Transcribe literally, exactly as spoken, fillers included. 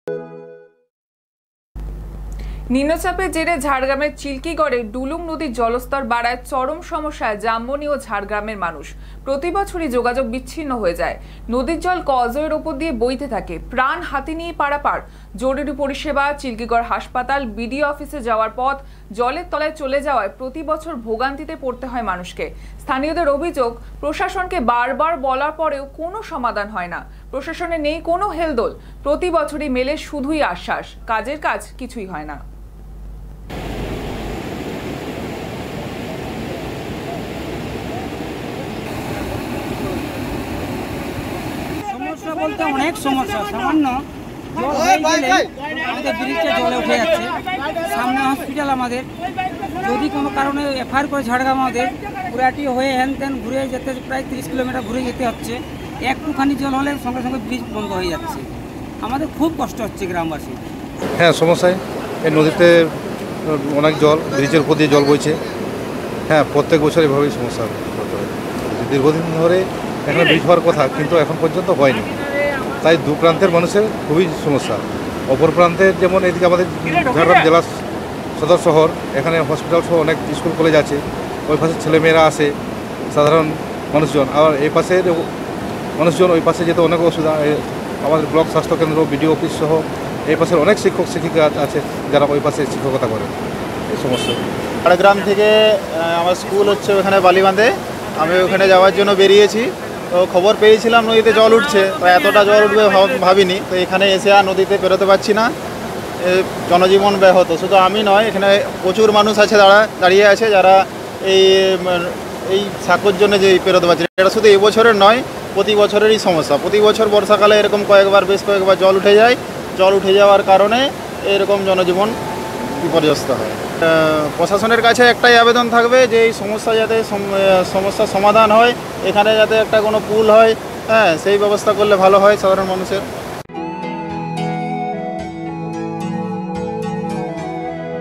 নিম্নচাপের জেরে ঝাড়গ্রামের চিল্কিগড়ে ডুলুং নদীর জলস্তর বাড়ায় চরম সমস্যায় জামবনি ও ঝাড়গ্রামের মানুষ। প্রতি বছরই যোগাযোগ বিচ্ছিন্ন হয়ে যায়। নদীর জল কজওয়ের ওপর দিয়ে বইতে থাকে। প্রাণ হাতে নিয়ে পারাপার। জরুরি পরিষেবা, চিল্কিগড় হাসপাতাল, বিডিও অফিসে যাওয়ার পথ জলের তলায় চলে যাওয়ায় প্রতি বছর ভোগান্তিতে পড়তে হয় মানুষকে। স্থানীয়দের অভিযোগ, প্রশাসনকে বারবার বলার পরেও কোনো সমাধান হয় না। প্রশাসনে নেই কোনো হেলদোল। প্রতি বছরই মেলে শুধুই আশ্বাস, কাজের কাজ কিছুই হয় না। বলতে অনেক সমস্যা, সামান্য জল হয়ে গেলে আমাদের ব্রিজটা জলে উঠে যাচ্ছে। সামনে হসপিটাল আমাদের, যদি কোনো কারণে এফআইআর করে ঝাড়গ্রাম আমাদের পুরাটি হয়ে হ্যান ত্যান ঘুরে যেতে প্রায় তিরিশ কিলোমিটার ঘুরে যেতে হচ্ছে। একটুখানি জল হলে সঙ্গে সঙ্গে ব্রিজ বন্ধ হয়ে যাচ্ছে। আমাদের খুব কষ্ট হচ্ছে গ্রামবাসী। হ্যাঁ, সমস্যায় এই নদীতে অনেক জল, ব্রিজের উপর দিয়ে জল বইছে। হ্যাঁ, প্রত্যেক বছর এভাবেই সমস্যা হতে হয়। দীর্ঘদিন ধরে এখানে ব্রিজ হওয়ার কথা, কিন্তু এখন পর্যন্ত হয়নি। তাই দু প্রান্তের মানুষের খুবই সমস্যা। অপর প্রান্তের যেমন এদিকে আমাদের ঝাড়গ্রাম জেলা সদর শহর, এখানে হসপিটাল সহ অনেক স্কুল কলেজ আছে। ওই পাশে ছেলেমেয়েরা আসে, সাধারণ মানুষজন। আর এই পাশের মানুষজন ওই পাশে যেতে অনেক অসুবিধা। আমাদের ব্লক স্বাস্থ্যকেন্দ্র, বিডিও অফিস সহ এই পাশের অনেক শিক্ষক শিক্ষিকা আছে যারা ওই পাশে শিক্ষকতা করে। এই সমস্যা ঝাড়গ্রাম থেকে আমার স্কুল হচ্ছে ওখানে বালিবাঁধে। আমি ওখানে যাওয়ার জন্য বেরিয়েছি, তো খবর পেয়েছিলাম নদীতে জল উঠছে। তো এতটা জল উঠবে ভাবিনি। তো এখানে এসে আর নদীতে বেরোতে পারছি না, জনজীবন ব্যাহত। শুধু আমি নয়, এখানে প্রচুর মানুষ আছে দাঁড়া দাঁড়িয়ে আছে যারা এই এই সাঁকোর জন্য যে পেরোতে পারছে। এটা শুধু এই বছরের নয়, প্রতি বছরেরই সমস্যা। প্রতি বছর বর্ষাকালে এরকম কয়েকবার বেশ কয়েকবার জল উঠে যায়। জল উঠে যাওয়ার কারণে এরকম জনজীবন বিপর্যস্ত হয়। প্রশাসনের কাছে একটাই আবেদন থাকবে যে এই সমস্যা যাতে সমস্যার সমাধান হয়, এখানে যাতে একটা কোনো পুল হয়, হ্যাঁ সেই ব্যবস্থা করলে ভালো হয় সাধারণ মানুষের।